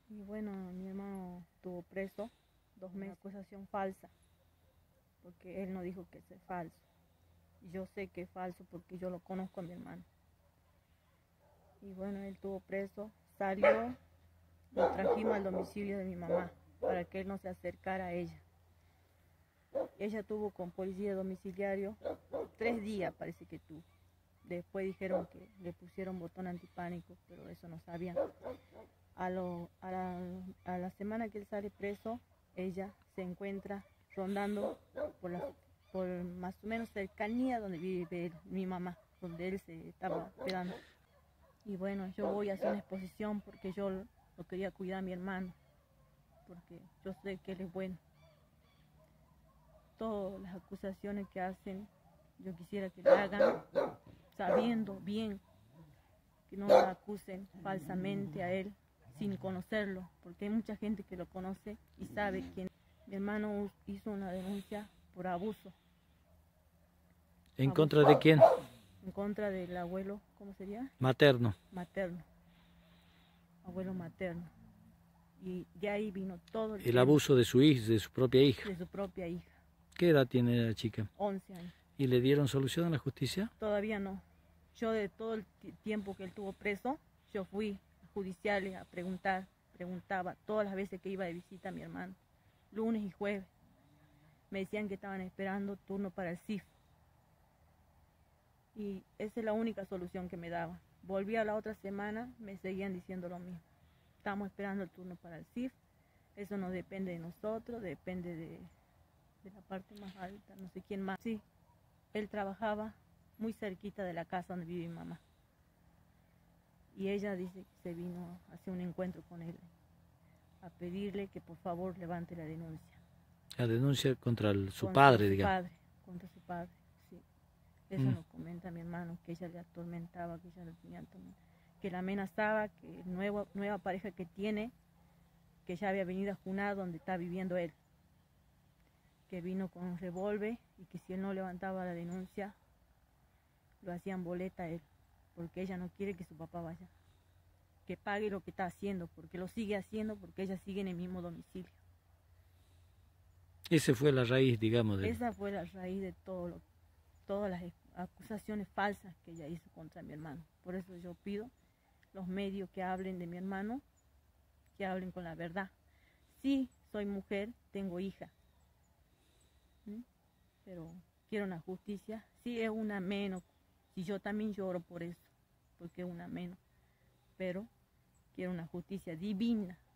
Y bueno, mi hermano estuvo preso 2 meses, acusación falsa, porque él no dijo que es falso. Y yo sé que es falso porque yo lo conozco a mi hermano. Y bueno, él estuvo preso, salió, lo trajimos al domicilio de mi mamá para que él no se acercara a ella. Ella tuvo con policía domiciliario 3 días, parece que tuvo. Después dijeron que le pusieron botón antipánico, pero eso no sabían. A la semana que él sale preso, ella se encuentra rondando por más o menos cercanía donde vive mi mamá, donde él se estaba quedando. Y bueno, yo voy a hacer una exposición porque yo lo quería cuidar a mi hermano, porque yo sé que él es bueno. Todas las acusaciones que hacen, yo quisiera que le hagan sabiendo bien, que no lo acusen falsamente a él sin conocerlo, porque hay mucha gente que lo conoce y sabe quién. Mi hermano hizo una denuncia por abuso. ¿En contra de quién? En contra del abuelo, ¿cómo sería? Materno. Materno. Abuelo materno. Y de ahí vino todo el abuso de su hija, de su propia hija. De su propia hija. ¿Qué edad tiene la chica? 11 años. ¿Y le dieron solución a la justicia? Todavía no. Yo de todo el tiempo que él estuvo preso, yo fui a judiciales a preguntaba todas las veces que iba de visita a mi hermano, lunes y jueves. Me decían que estaban esperando turno para el CIF. Y esa es la única solución que me daban. Volví a la otra semana, me seguían diciendo lo mismo. Estamos esperando el turno para el CIF. Eso no depende de nosotros, depende de la parte más alta, no sé quién más. Sí, él trabajaba muy cerquita de la casa donde vive mi mamá. Y ella dice que se vino a hacer un encuentro con él, a pedirle que por favor levante la denuncia. La denuncia contra su padre, digamos. Contra su padre, sí. Eso nos comenta mi hermano, que ella le atormentaba, que ella lo tenía atormentado, que la amenazaba, que nueva pareja que tiene, que ya había venido a Juná, donde está viviendo él, que vino con un revólver y que si él no levantaba la denuncia, lo hacían boleta a él, porque ella no quiere que su papá vaya, que pague lo que está haciendo, porque lo sigue haciendo, porque ella sigue en el mismo domicilio. Esa fue la raíz, digamos. Esa fue la raíz de todas las acusaciones falsas que ella hizo contra mi hermano. Por eso yo pido los medios que hablen de mi hermano, que hablen con la verdad. Sí, soy mujer, tengo hija, pero quiero una justicia. Sí, es una menos, y yo también lloro por eso, porque es una menos, pero quiero una justicia divina.